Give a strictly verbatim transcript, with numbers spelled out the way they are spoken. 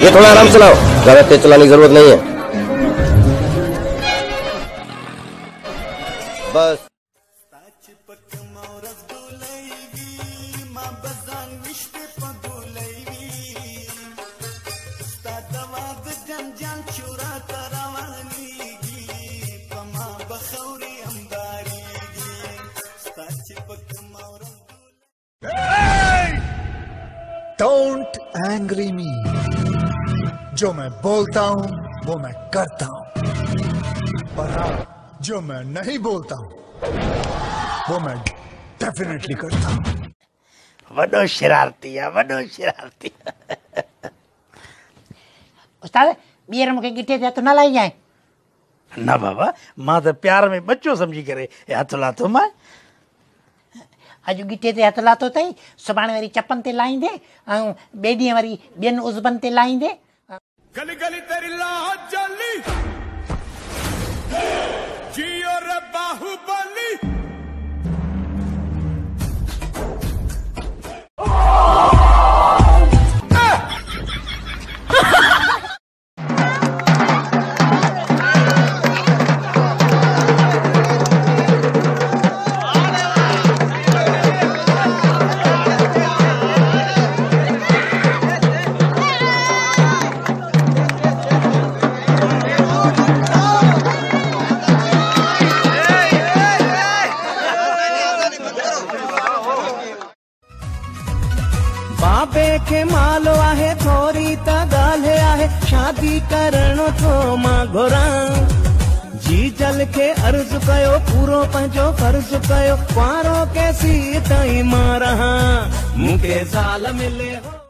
ये थोड़ा आराम चलाओ, ज्यादा तेज चलाने की जरूरत नहीं है। बस डोंट एंग्री मी। जो मैं बोलता हूं वो मैं करता हूं, और हाँ, जो मैं नहीं बोलता हूं वो मैं डेफिनेटली करता हूं। वडो शरारती है, वडो शरारती। उस्ताद ॿीहर मूंखे गिटे ते हथ न लाई जाए। ना बाबा, मां तो प्यार में बच्चो समझी करे हथ लाथो मां। अॼु गिटे ते हथ लाथो अथई, सुभाणे वरी चपन ते लाहींदे, ऐं ॿिए ॾींहुं वरी ॿियनि उज़बनि ते लाहींदे। गली गली तेरी लाहौर जली, जियो रे बाहुबली। बाबे के मालो आहे थोरी त ॻाल्हि आहे, शादी करणो थो मां घुरां। जी जल के अर्ज़ कयो, पूरो पंहिंजो फर्ज़ कयो, कुंवारो के सी ताईं मां रहां। मूंखे ज़ाल मिले हो।